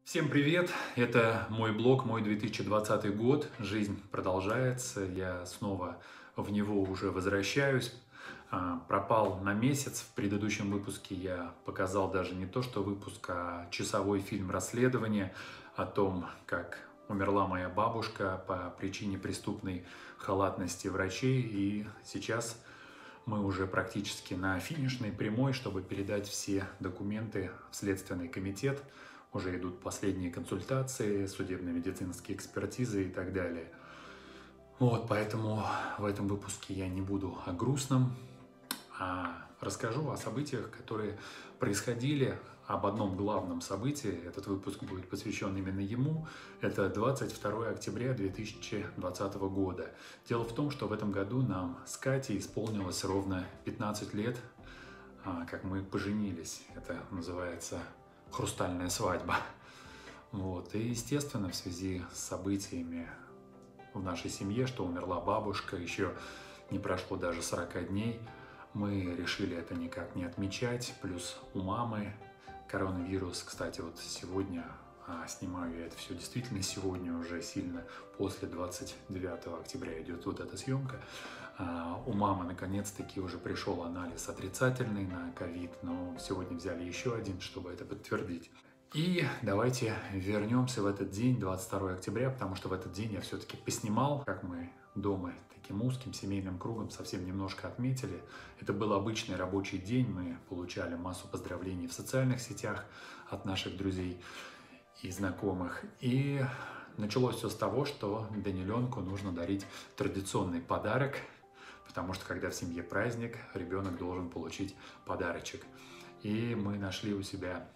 Всем привет! Это мой блог, мой 2020 год. Жизнь продолжается. Я снова в него уже возвращаюсь. Пропал на месяц. В предыдущем выпуске я показал даже не то, что выпуск, а часовой фильм расследования о том, как умерла моя бабушка по причине преступной халатности врачей. И сейчас мы уже практически на финишной прямой, чтобы передать все документы в Следственный комитет. Уже идут последние консультации, судебно-медицинские экспертизы и так далее. Вот, поэтому в этом выпуске я не буду о грустном, а расскажу о событиях, которые происходили, об одном главном событии. Этот выпуск будет посвящен именно ему. Это 22 октября 2020 года. Дело в том, что в этом году нам с Катей исполнилось ровно 15 лет, как мы поженились. Это называется хрустальная свадьба. Вот. И, естественно, в связи с событиями в нашей семье, что умерла бабушка, еще не прошло даже 40 дней, мы решили это никак не отмечать. Плюс у мамы коронавирус. Кстати, вот сегодня снимаю я это все действительно сегодня, уже сильно после 29 октября идет вот эта съемка. У мамы наконец-таки уже пришел анализ отрицательный на ковид, но сегодня взяли еще один, чтобы это подтвердить. И давайте вернемся в этот день, 22 октября, потому что в этот день я все-таки поснимал, как мы дома таким узким семейным кругом совсем немножко отметили. Это был обычный рабочий день, мы получали массу поздравлений в социальных сетях от наших друзей и знакомых. И началось все с того, что Даниленку нужно дарить традиционный подарок, потому что когда в семье праздник, ребенок должен получить подарочек. И мы нашли у себя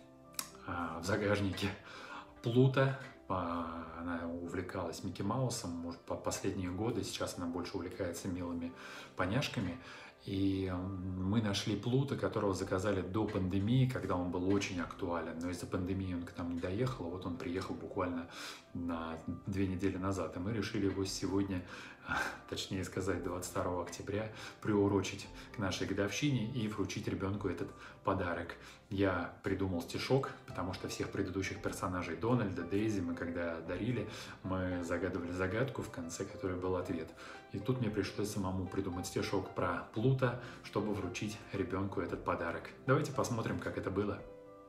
в загажнике Плута. Она увлекалась Микки Маусом, может, последние годы. Сейчас она больше увлекается милыми поняшками. И мы нашли Плута, которого заказали до пандемии, когда он был очень актуален. Но из-за пандемии он к нам не доехал. Вот он приехал буквально на 2 недели назад. И мы решили его сегодня, точнее сказать, 22 октября, приурочить к нашей годовщине и вручить ребенку этот подарок. Я придумал стишок, потому что всех предыдущих персонажей Дональда, Дейзи, мы когда дарили, мы загадывали загадку, в конце которой был ответ. И тут мне пришлось самому придумать стишок про Плута, чтобы вручить ребенку этот подарок. Давайте посмотрим, как это было.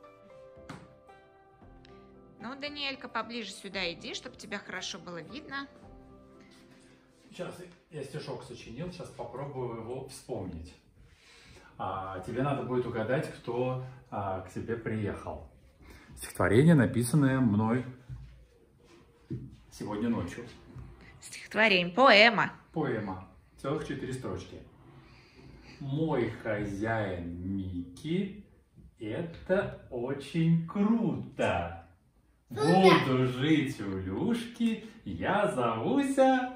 Ну, Даниэлька, поближе сюда иди, чтобы тебя хорошо было видно. Сейчас я стишок сочинил, сейчас попробую его вспомнить. Тебе надо будет угадать, кто к тебе приехал. Стихотворение, написанное мной сегодня ночью. Стихотворение, поэма. Поэма. Целых 4 строчки. Мой хозяин Микки, это очень круто. Буду жить у Люшки, я зовуся...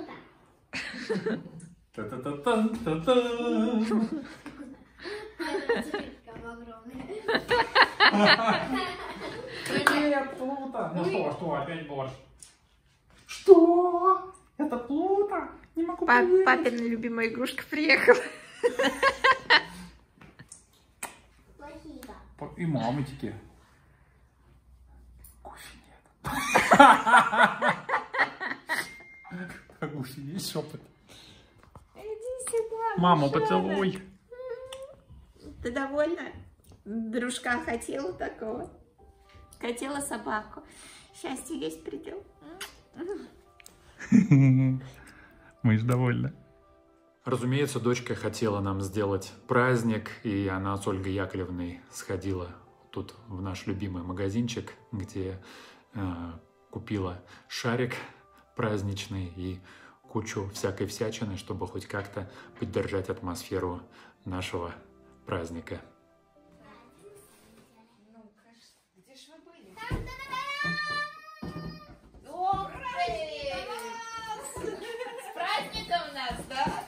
Та-та-та-та-та-та. Привет, Плута! Ну что, опять борщ? Что? Это Плута? Не могу поверить. Папина любимая игрушка приехала. Спасибо. И мамочки. Гуси нет. А гуси есть шепот? Иди сюда. Маму поцелуй. Ты довольна? Дружка хотела такого. Хотела собаку. Счастье есть предел. Мы же довольны. Разумеется, дочка хотела нам сделать праздник, и она с Ольгой Яковлевной сходила тут в наш любимый магазинчик, где купила шарик праздничный и кучу всякой всячины, чтобы хоть как-то поддержать атмосферу нашего праздника. Где ж вы были? С праздником нас, да?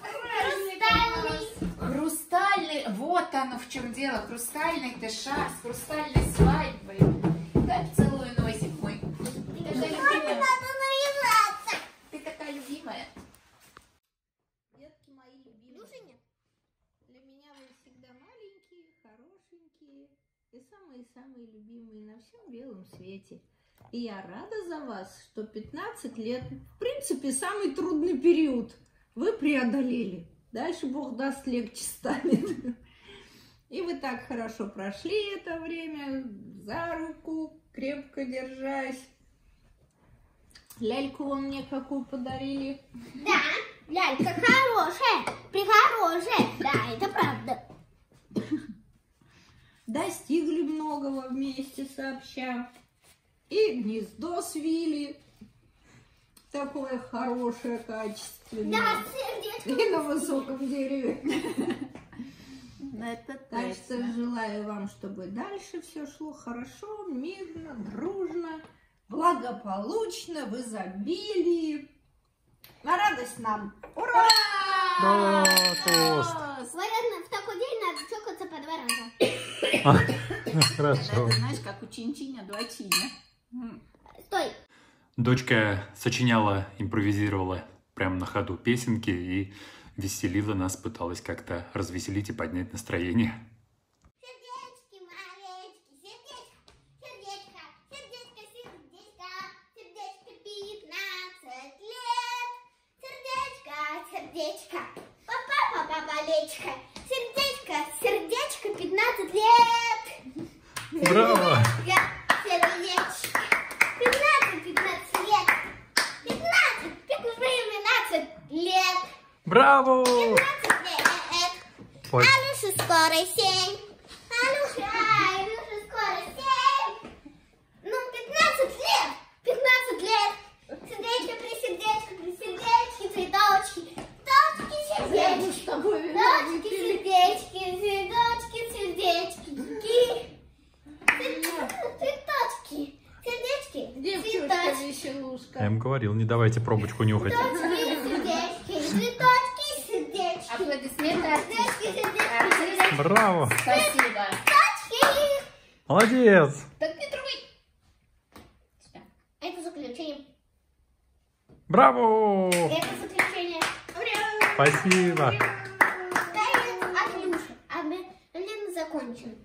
Хрустальный. Вот оно в чем дело. Хрустальный шар с хрустальной свадьбой. Дай целую носик мой. Ты такая любимая. Детки мои любимые. Для меня вы всегда маленькие, хорошенькие и самые-самые любимые на всем белом свете. И я рада за вас, что 15 лет, в принципе, самый трудный период вы преодолели. Дальше Бог даст, легче станет. И вы так хорошо прошли это время, за руку, крепко держась. Ляльку вы мне какую подарили? Да, лялька хорошая, прихорошая, да, это правда. Достигли многого вместе сообща. И гнездо свили. Такое хорошее, качественное. Да, сердечко. И на высоком дереве. Это Так что желаю вам, чтобы дальше все шло хорошо, мирно, дружно, благополучно, в изобилии. На радость нам! Ура! Да, тост. Наверное, в такой день надо чокаться по 2 раза. Хорошо. Это, знаешь, как у Чин-Чиня, 2 Чиня. Стой. Дочка сочиняла, импровизировала прямо на ходу песенки и веселила нас, пыталась как-то развеселить и поднять настроение. Сердечки маленькие, сердечко, сердечко, сердечко, сердечко, сердечко, 15 лет. Сердечко, сердечко, папа, болечко, сердечко, сердечко, 15 лет. Браво! Сердечко, 15 лет. 15 лет. Браво! 15 лет. Ой. Алюша скоро 7. Алюша скоро 7. Ну, 15 лет. 15 лет. Сердечко, при сердечке, цветочки. Точки, сердечки. Точки, сердечки, цветочки, сердечки. Цветочки, сердечки, Девчушка цветочки. веселушка. Я им говорил, не давайте пробочку нюхать. Сердечки, цветочки, сердечки. Аплодисменты артисту. Сердечки. Браво! Спасибо. Цветочки. Молодец! Так не трогай. Это заключение. Браво! Это заключение. Ура! Спасибо! Танец от Люши. А мы, Лена, закончим.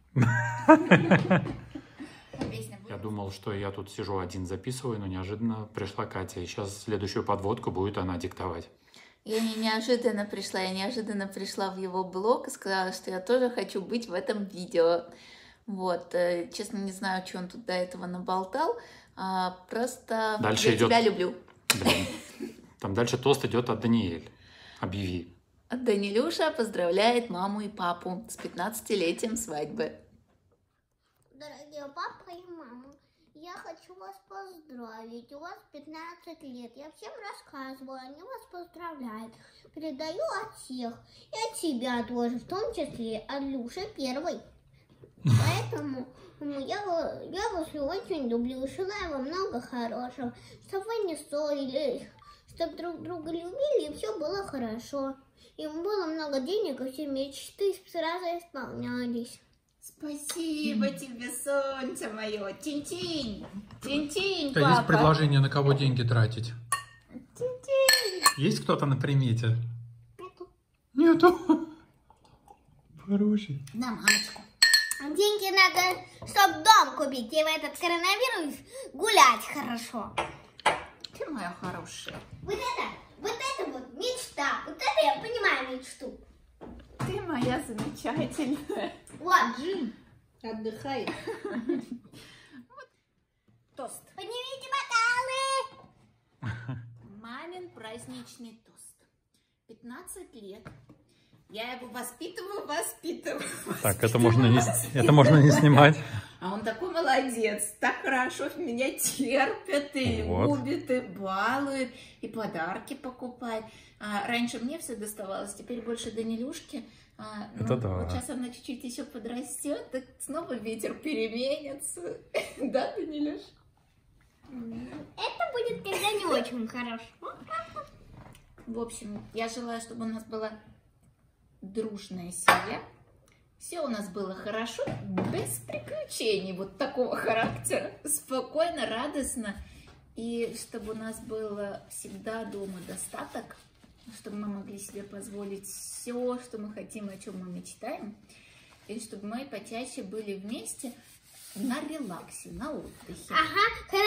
Песня Я будет. думал, что я тут сижу один записываю, но неожиданно пришла Катя. И сейчас следующую подводку будет она диктовать. Я неожиданно пришла в его блог и сказала, что я тоже хочу быть в этом видео. Вот, честно, не знаю, что он тут до этого наболтал, просто Дальше я идет- тебя люблю. Блин. Там дальше тост идет от Даниэль. Объяви. Данилюша поздравляет маму и папу с 15-летием свадьбы. Дорогие папа и мама, я хочу вас поздравить. У вас 15 лет. Я всем рассказываю, они вас поздравляют. Передаю от всех. И от себя тоже, в том числе от Люши первой. Поэтому я вас очень люблю. Желаю вам много хорошего. Чтобы вы не ссорились. Чтобы друг друга любили, и все было хорошо. И было много денег, и все мечты сразу исполнялись. Спасибо тебе, солнце мое. Чин-чин. Чин-чин, Да, есть папа. предложение, на кого деньги тратить? Есть кто-то на примете? Нету. Хороший. На мамочку. Деньги надо, чтобы дом купить, и в этот коронавирус гулять хорошо. Ты моя хорошая. Вот это вот мечта. Вот это я понимаю мечту. Ты моя замечательная. Вот. Джин отдыхает. Тост. Поднимите бокалы. Мамин праздничный тост. 15 лет. Я его воспитываю. Так, это можно не снимать. А он такой молодец, так хорошо меня терпит и Вот. любит, и балует, и подарки покупает. Раньше мне все доставалось, теперь больше Данилюшки. Это да. Вот сейчас она чуть-чуть еще подрастет, так снова ветер переменится. Да, Данилюш? Это будет тогда не очень хорошо. В общем, я желаю, чтобы у нас была дружная семья. Все у нас было хорошо, без приключений вот такого характера. Спокойно, радостно. И чтобы у нас было всегда дома достаток, чтобы мы могли себе позволить все, что мы хотим, о чем мы мечтаем. И чтобы мы почаще были вместе на релаксе, на отдыхе. Ага,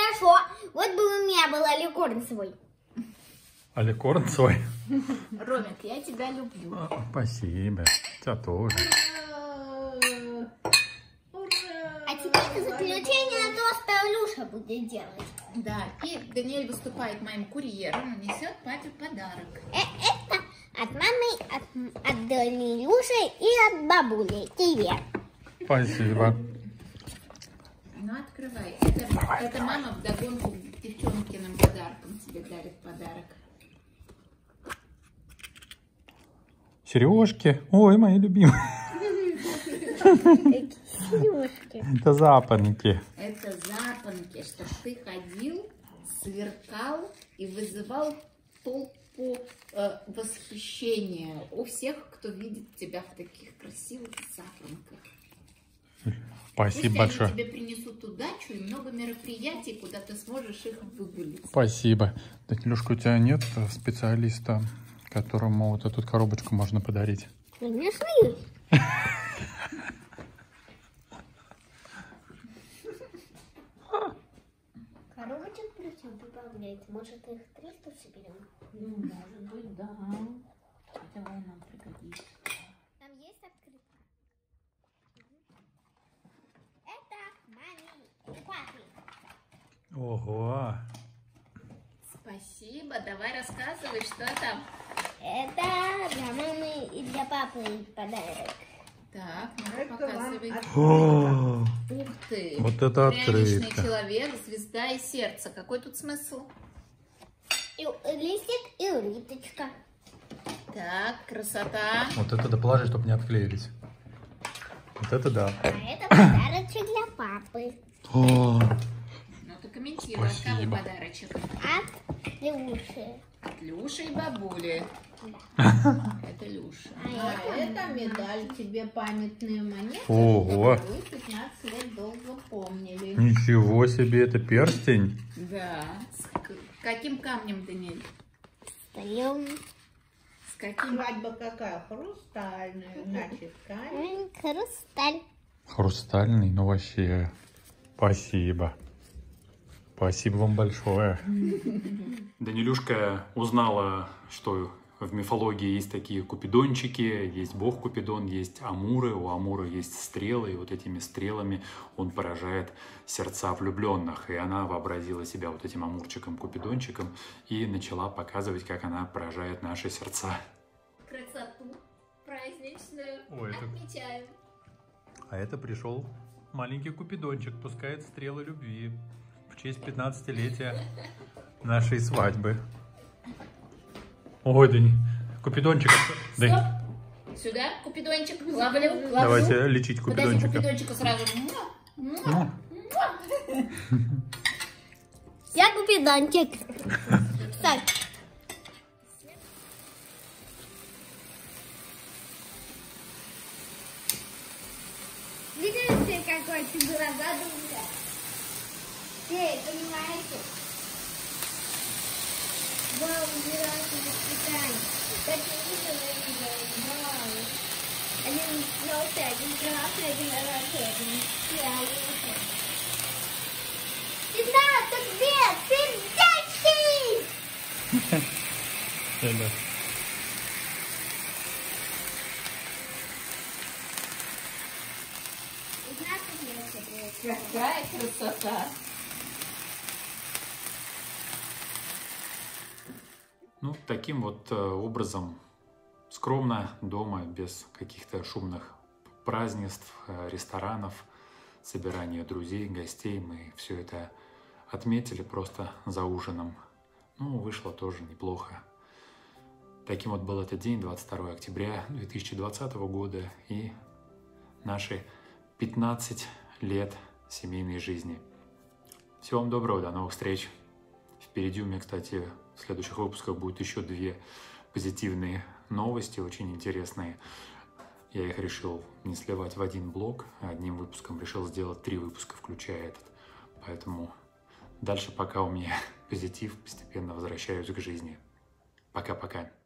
меня был аликорн свой. Аликорн свой. Ромик, я тебя люблю. Спасибо. Тебя тоже. А теперь заключение тоста Илюша будет делать. Да, и Даниэль выступает моим курьером, несет папе подарок. Это от мамы, от Илюши и от бабули тебе. Спасибо. Ну, открывай. Это мама вдогонку девчонкиным подарком тебе дарит подарок. Сережки. Ой, мои любимые. Сережки. Это запонки. Это запонки, что ты ходил, сверкал и вызывал толпу восхищения у всех, кто видит тебя в таких красивых запонках. Спасибо Пусть большое. они тебе принесут удачу и много мероприятий, куда ты сможешь их выгулить. Спасибо. Данилюшка, у тебя нет специалиста, которому вот эту коробочку можно подарить? Конечно, есть. Коробочек причем добавляется. Может, их 300 соберем? Ну, может быть, да. Давай нам пригодится. Там есть открытка. Это маме и папе. Ого. Спасибо. Давай рассказывай, что там. Это для мамы и для папы подарок. Так, ну показывай. О, Ух ты. вот это Пряничный открытка. человек, звезда и сердце. Какой тут смысл? И листик, и улиточка. Так, красота. Вот это да положи, чтобы не отклеились. Вот это да. А это подарочек для папы. О, Ну ты комментируй, от кого Спасибо. подарочек? От Люши. От Люши и бабули. Да. Это Люша. А это медаль тебе, памятные монеты. Ого. Вы 15 лет долго помнили. Ничего себе, это перстень. Да. Каким камнем, Даниэль? Встаем. С каким? Свадьба какая? Хрустальная, значит, камень. Хрусталь. Хрустальный, ну вообще. Спасибо. Спасибо вам большое. Данилюшка узнала, что в мифологии есть такие купидончики, есть бог Купидон, есть амуры, у амура есть стрелы, и вот этими стрелами он поражает сердца влюбленных. И она вообразила себя вот этим амурчиком-купидончиком и начала показывать, как она поражает наши сердца. Красоту праздничную Ой, это- отмечаем. А это пришел маленький Купидончик, пускает стрелы любви в честь 15-летия нашей свадьбы. Ой, Дани, Купидончик. Дань, Стоп. Сюда, Купидончик. Ловлю, ловлю. давайте лечить Подожди, Купидончика. Купидончику сразу. Ну, Я купидончик. Встань. Видите, какой ты была задумка? Эй, понимаете? Вау, убирайся за питание. Так не видно, вау. Один желтый, один красный, один оранжевый, один фиолетовый. 15 лет, сердечки! да. Какая красота. Ну, таким вот образом, скромно, дома, без каких-то шумных празднеств, ресторанов, собирания друзей, гостей, мы все это отметили просто за ужином. Ну, вышло тоже неплохо. Таким вот был этот день, 22 октября 2020 года, и наши 15 лет семейной жизни. Всего вам доброго, до новых встреч. Впереди у меня, кстати, в следующих выпусках будет еще 2 позитивные новости, очень интересные. Я их решил не сливать в один блок, а одним выпуском решил сделать 3 выпуска, включая этот. Поэтому дальше пока у меня позитив, постепенно возвращаюсь к жизни. Пока-пока.